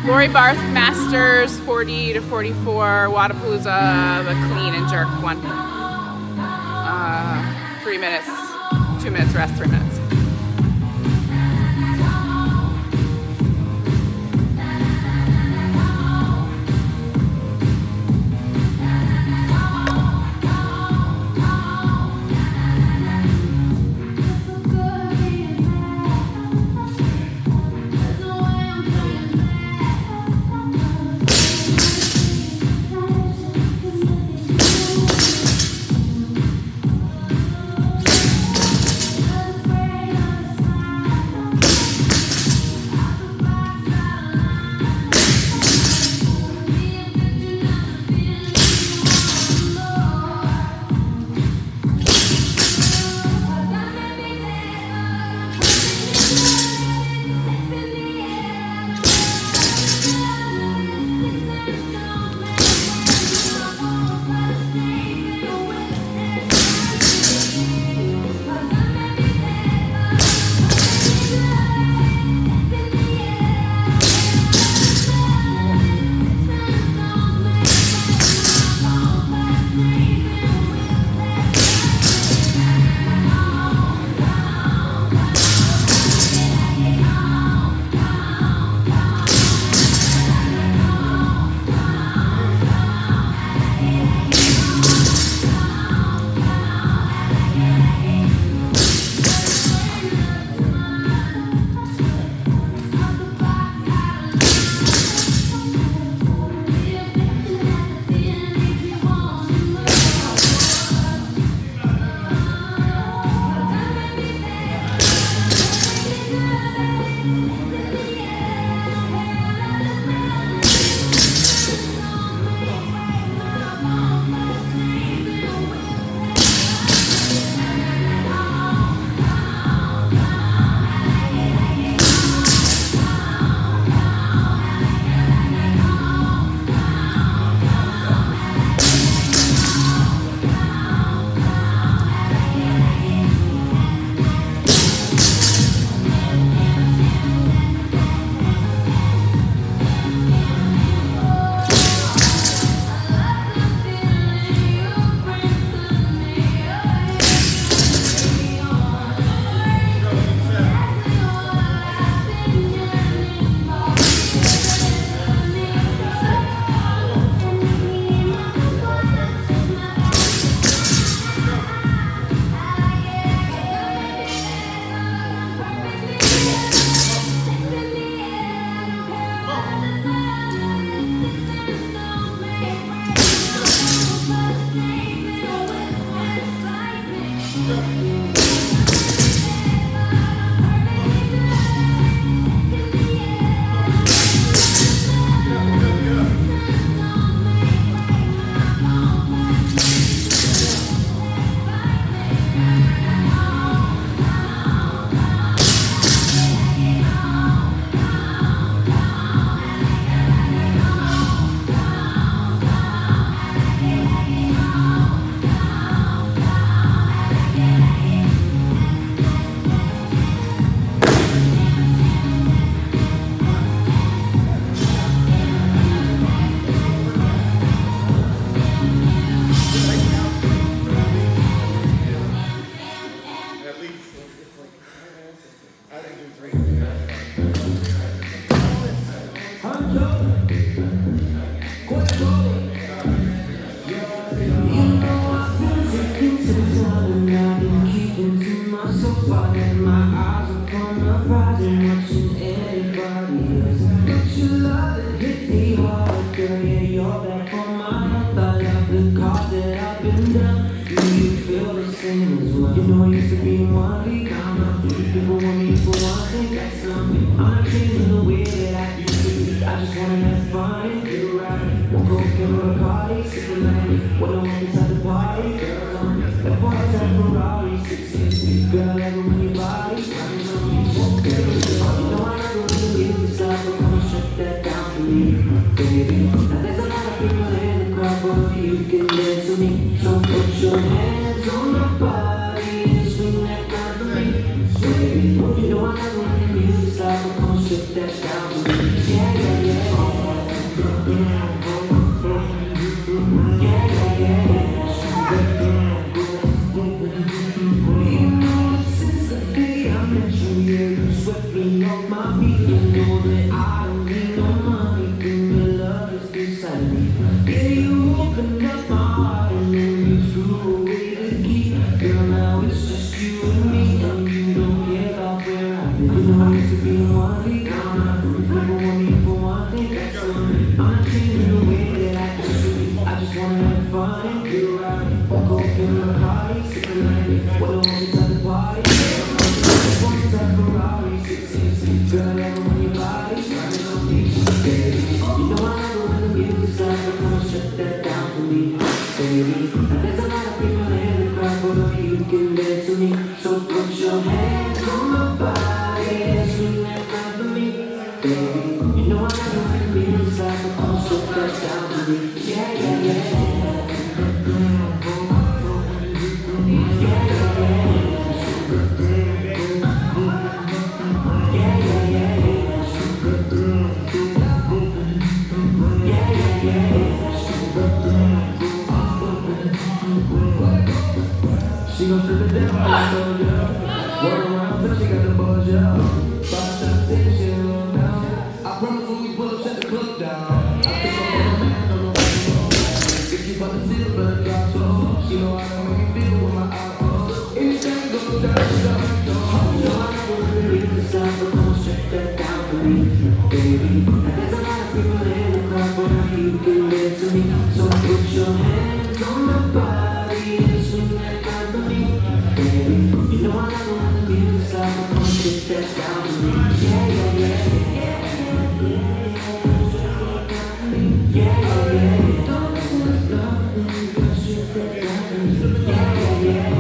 Lori Barth Masters 40 to 44, Wodapalooza, the clean and jerk one. 3 minutes, 2 minutes rest, 3 minutes. You know I love when the music starts to come strip that down to me. Yeah, yeah, yeah. baby. And there's a lot of people in the crowd, but only you can dance to me. So put your hands on my body and swing that round for me, baby. You know I never want to be inside, but come strip that down to me. Yeah, yeah, yeah. She gon' strip it down, I told ya. Walk around till she got the buzz, yeah. 5 shots in, she roll down. I promise when we pull up, shut the club down. I took her for a man, don't know what to do. If you bout to see the blood drop slow, she know how to make me feel with my eyes closed. Anything goes down, she got my toe. You know I never really leave this side, but come strip that down for me, baby. And there's a lot of people in the crowd, but only you can dance to me. So put your hands on my body and swing that down for me, baby. You know I never want to leave this side, but come strip that down for me. Yeah, yeah, yeah, yeah. Yeah, yeah, yeah. Don't listen to nothing, come strip that down for me. Yeah, yeah, yeah.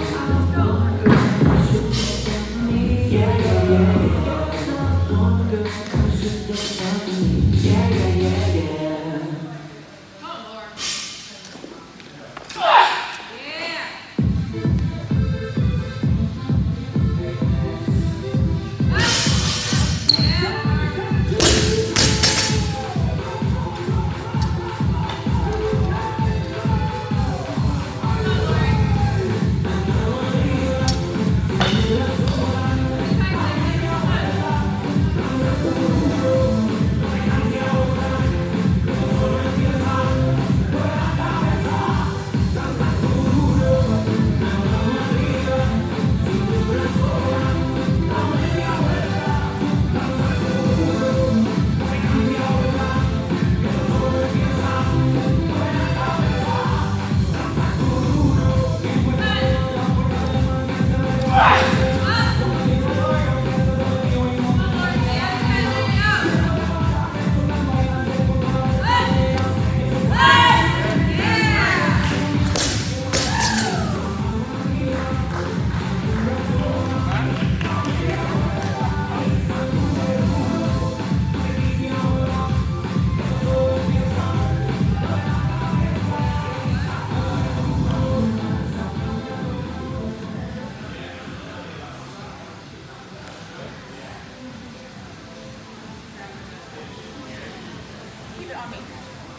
Keep it on me.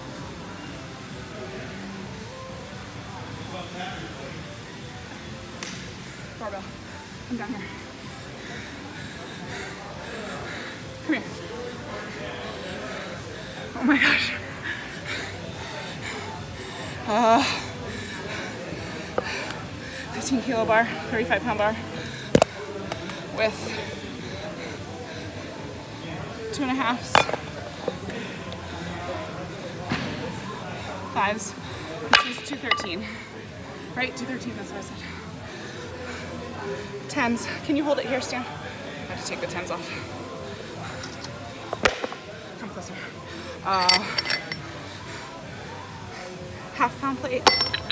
Barbell. I'm down here. Come here. Oh my gosh. 15 kilo bar, 35 pound bar with 2.5s, 5s. This is 213, right? 213, that's what I said. 10s. Can you hold it here, Stan? I have to take the 10s off. Come closer. Half pound plate.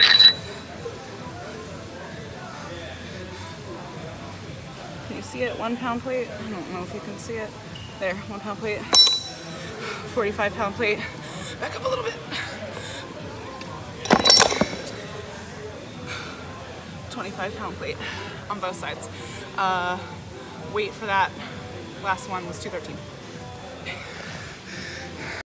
Can you see it? 1 pound plate. I don't know if you can see it. There, 1 pound plate. 45 pound plate. Back up a little bit. 25 pound plate on both sides. Weight for that last one was 213.